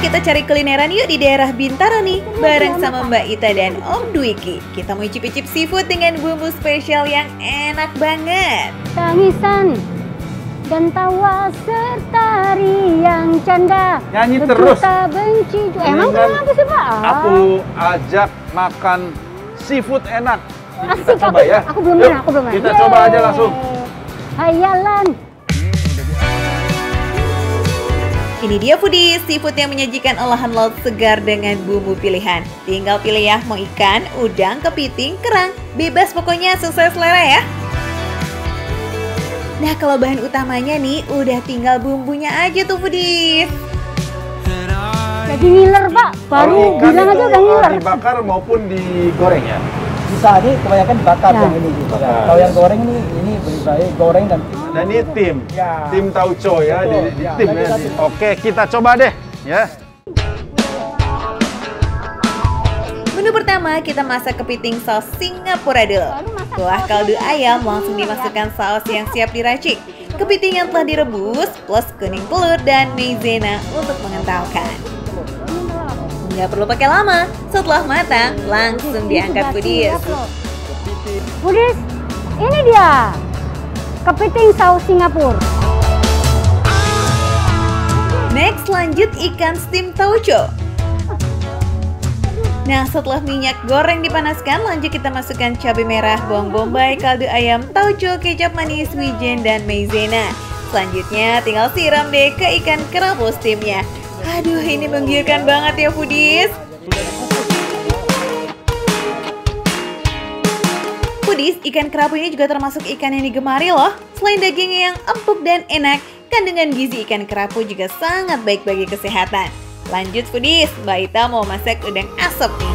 kita cari kulineran yuk di daerah Bintaro nih, bareng sama Mbak Ita dan Om Dwiki. Kita mau icip-icip seafood dengan bumbu spesial yang enak banget. Tangisan dan tawa serta riang canda. Nyanyi terus. Berjuta benci. Emang kenapa sih Pak? Aku ajak makan seafood enak. Asik, Kita coba ya. Aku belum pernah. Kita coba aja langsung. Hayalan. Ini dia foodies, seafood yang menyajikan olahan laut segar dengan bumbu pilihan. Tinggal pilih ya, mau ikan, udang, kepiting, kerang. Bebas pokoknya, sesuai selera ya. Nah, kalau bahan utamanya nih, udah tinggal bumbunya aja tuh foodies. Jadi ngiler Pak, baru bilang aja udah ngiler. Dibakar maupun digoreng ya? Bisa, ini kebanyakan bakar Ya. yang ini. Kalau yang goreng ini lebih baik goreng dan Dan ini tim, Ya. tim tauco ya, Betul, di ya. tim Nanti ya. satu. Oke, kita coba deh ya. Menu pertama, kita masak kepiting saus Singapura dulu. Kuah kaldu ayam langsung dimasukkan saus yang siap diracik. Kepiting yang telah direbus, plus kuning telur dan maizena untuk mengentalkan. Nggak perlu pakai lama, setelah matang langsung diangkat foodies. Foodies, ini dia kepiting saus Singapura. Next, lanjut ikan steam tauco. Nah, setelah minyak goreng dipanaskan, lanjut kita masukkan cabai merah, bawang bombay, kaldu ayam, tauco, kecap manis, wijen, dan maizena. Selanjutnya, tinggal siram deh ke ikan kerapu steamnya. Aduh, ini menggiurkan banget ya foodies. Foodies, ikan kerapu ini juga termasuk ikan yang digemari loh. Selain dagingnya yang empuk dan enak, kandungan gizi ikan kerapu juga sangat baik bagi kesehatan. Lanjut foodies, Mbak Ita mau masak udang asap nih.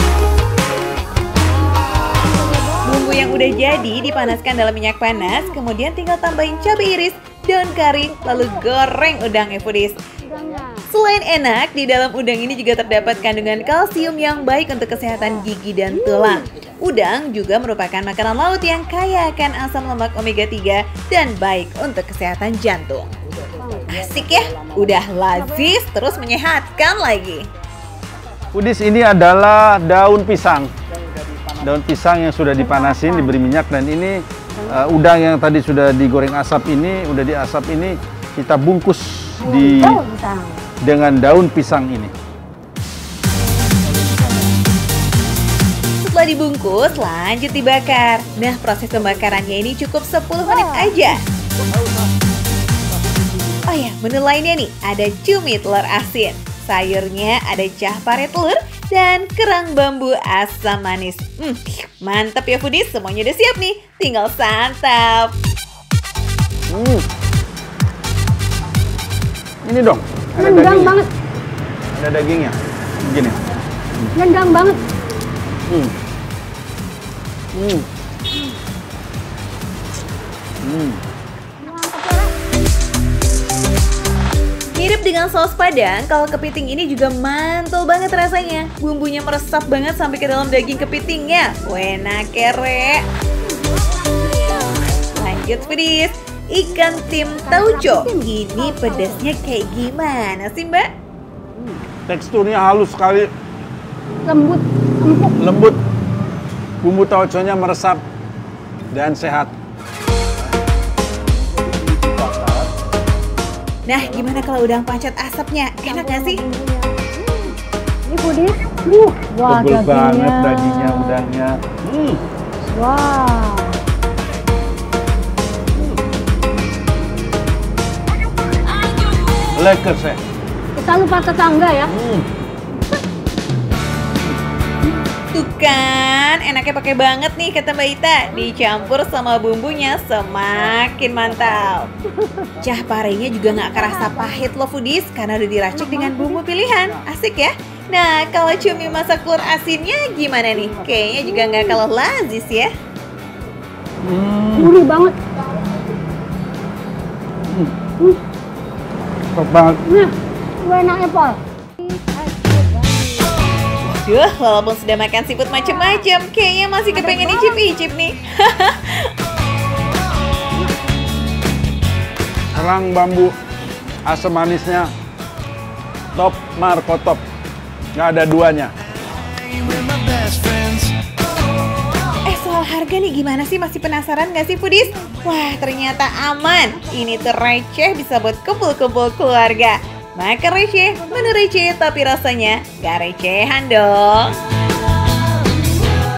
Bumbu yang udah jadi dipanaskan dalam minyak panas, kemudian tinggal tambahin cabai iris, daun kari, lalu goreng udangnya foodies. Selain enak, di dalam udang ini juga terdapat kandungan kalsium yang baik untuk kesehatan gigi dan tulang. Udang juga merupakan makanan laut yang kaya akan asam lemak omega 3 dan baik untuk kesehatan jantung. Asik ya, udah lazis terus menyehatkan lagi. Foodies, ini adalah daun pisang. Daun pisang yang sudah dipanasin, diberi minyak, dan ini udang yang tadi sudah digoreng asap ini, udah diasap ini, kita bungkus dengan daun pisang ini. Setelah dibungkus, lanjut dibakar. Nah, proses pembakarannya ini cukup 10 menit aja. Oh ya, menu lainnya nih, ada cumi telur asin. Sayurnya ada cahpare telur dan kerang bambu asam manis. Mantap ya foodies, semuanya udah siap nih. Tinggal santap. Ini dong, ada Nendang dagingnya. banget, Ada dagingnya, begini. nendang banget. Mirip dengan saus padang, kalau kepiting ini juga mantul banget rasanya. Bumbunya meresap banget sampai ke dalam daging kepitingnya. Wena kere. Lanjut foodies, ikan tim tauco. Ini pedasnya kayak gimana sih Mbak? Teksturnya halus sekali, Lembut, empuk. lembut. Bumbu tauconya meresap dan sehat. Nah, gimana kalau udang pacat asapnya? Enak gak sih? Ini foodies. Wah, Tebel banget dagingnya, udangnya. Wah. Lekker sih. Kita lupa tetangga ya. Tuh kan, enaknya pakai banget nih kata Mbak Ita. Dicampur sama bumbunya semakin mantap. Cahparenya juga nggak kerasa pahit loh foodies, karena udah diracik dengan bumbu pilihan. Asik ya? Nah, kalau cumi masak telur asinnya gimana nih? Kayaknya juga nggak kalah lazis ya. Gurih banget. Top banget. Nah, enak apple. Duh, walaupun sudah makan seafood macem-macem, kayaknya masih kepengen icip-icip nih. Kerang bambu asam manisnya Top Markotop. Nggak ada duanya. Soal harga nih gimana sih? Masih penasaran nggak sih Foodies? Wah ternyata aman. Ini tuh receh bisa buat kumpul-kumpul keluarga. Makan receh, menu receh tapi rasanya gak recehan dong.